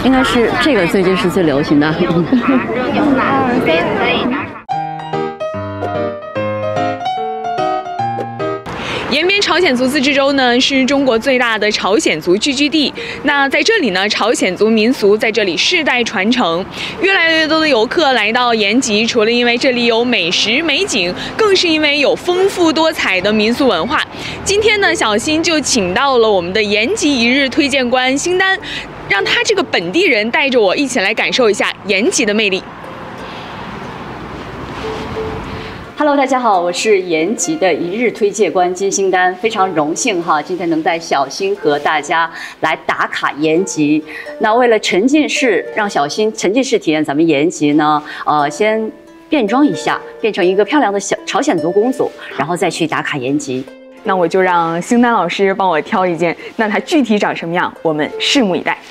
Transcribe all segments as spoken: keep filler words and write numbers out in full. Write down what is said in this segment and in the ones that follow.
应该是这个最近是最流行的。 延边朝鲜族自治州呢是中国最大的朝鲜族聚居地。那在这里呢，朝鲜族民俗在这里世代传承。越来越多的游客来到延吉，除了因为这里有美食美景，更是因为有丰富多彩的民俗文化。今天呢，小新就请到了我们的延吉一日推荐官辛丹，让他这个本地人带着我一起来感受一下延吉的魅力。 Hello， 大家好，我是延吉的一日推介官金星丹，非常荣幸哈，今天能带小新和大家来打卡延吉。那为了沉浸式让小新沉浸式体验咱们延吉呢，呃，先变装一下，变成一个漂亮的小朝鲜族公主，然后再去打卡延吉。 那我就让星丹老师帮我挑一件，那它具体长什么样，我们拭目以待。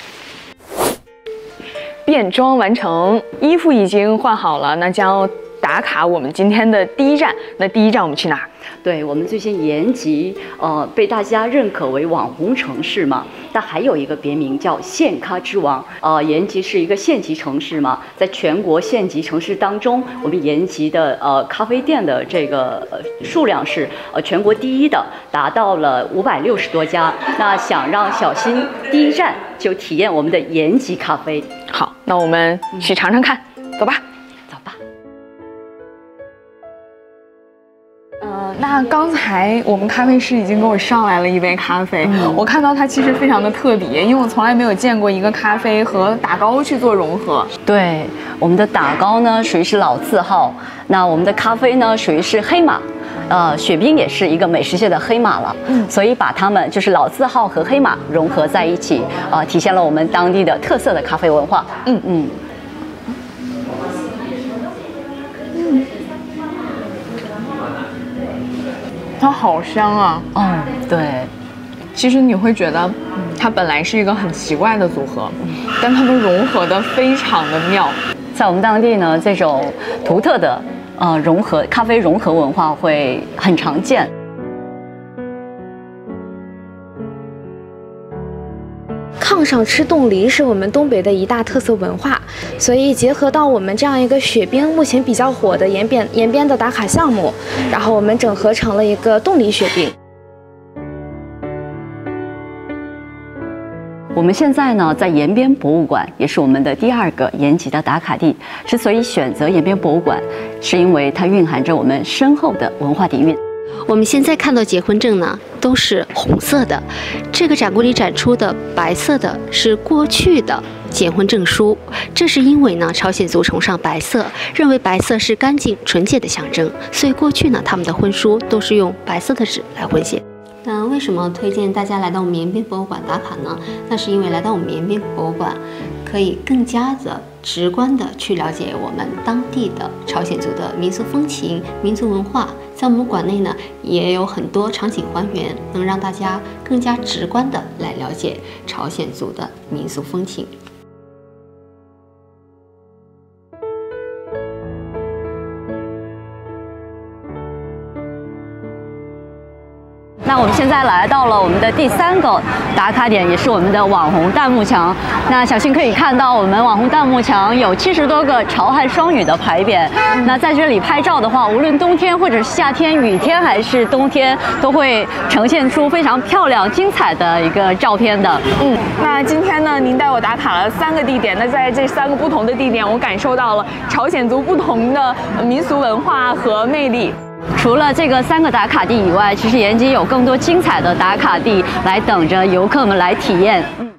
变装完成，衣服已经换好了，那将打卡我们今天的第一站。那第一站我们去哪儿？ 对，我们最近延吉，呃，被大家认可为网红城市嘛，但还有一个别名叫县咖之王。呃，延吉是一个县级城市嘛，在全国县级城市当中，我们延吉的呃咖啡店的这个呃数量是呃全国第一的，达到了五百六十多家。那想让小新第一站就体验我们的延吉咖啡。 好，那我们去尝尝看，走吧。呃，那刚才我们咖啡师已经给我上来了一杯咖啡，嗯、我看到它其实非常的特别，因为我从来没有见过一个咖啡和打糕去做融合。 对，我们的打糕呢属于是老字号，那我们的咖啡呢属于是黑马，呃，雪冰也是一个美食界的黑马了，嗯，所以把它们就是老字号和黑马融合在一起，呃，体现了我们当地的特色的咖啡文化。嗯嗯。 它好香啊！ 哦，对， 其实你会觉得它本来是一个很奇怪的组合，但它们融合的非常的妙。 在我们当地呢，这种独特的呃融合咖啡融合文化会很常见。 炕上吃冻梨是我们东北的一大特色文化，所以结合到我们这样一个雪冰目前比较火的延边延边的打卡项目，然后我们整合成了一个冻梨雪冰。 我们现在呢，在延边博物馆，也是我们的第二个延吉的打卡地。之所以选择延边博物馆，是因为它蕴含着我们深厚的文化底蕴。 我们现在看到结婚证呢，都是红色的。这个展柜里展出的白色的是过去的结婚证书，这是因为呢，朝鲜族崇尚白色，认为白色是干净纯洁的象征，所以过去呢，他们的婚书都是用白色的纸来婚写。那为什么推荐大家来到我们延边博物馆打卡呢？那是因为来到我们延边博物馆，可以更加的直观的去了解我们当地的朝鲜族的民俗风情、民族文化。在我们馆内呢，也有很多场景还原，能让大家更加直观的来了解朝鲜族的民俗风情。 那我们现在来到了我们的第三个打卡点，也是我们的网红弹幕墙。那小新可以看到，我们网红弹幕墙有七十多个朝汉双语的牌匾。那在这里拍照的话，无论冬天或者是夏天、雨天还是冬天，都会呈现出非常漂亮、精彩的一个照片的。 嗯，那今天呢，您带我打卡了三个地点。那在这三个不同的地点，我感受到了朝鲜族不同的民俗文化和魅力。 除了这个三个打卡地以外，其实延吉有更多精彩的打卡地来等着游客们来体验。